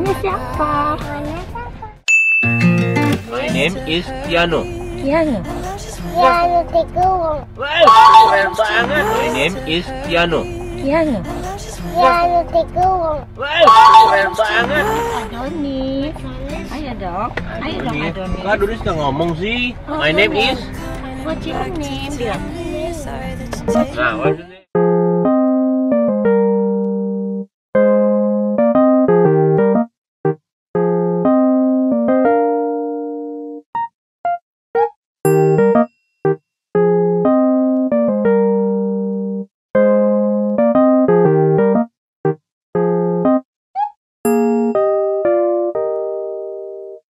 Namanya siapa? My name is Kiano. Kiano. Kianotigerwong. Wow, keren banget. My name is Kiano. Kiano. Kianotigerwong. Wow, keren banget. Adonis. Ayo dong. Ayo dong Adonis. Kak Adonis nggak ngomong sih. My name is. What's your name? Nah, what's your name?